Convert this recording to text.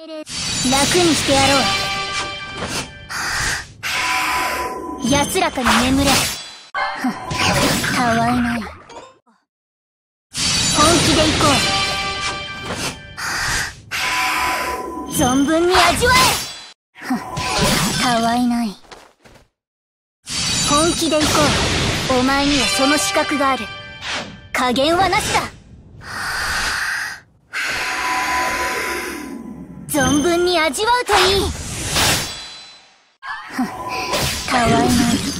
楽にしてやろう。安らかに眠れ。たわいない。本気で行こう。存分に味わえ。たわいない。本気で行こう。お前にはその資格がある。加減はなしだ。存分に味わうといい。たわいない。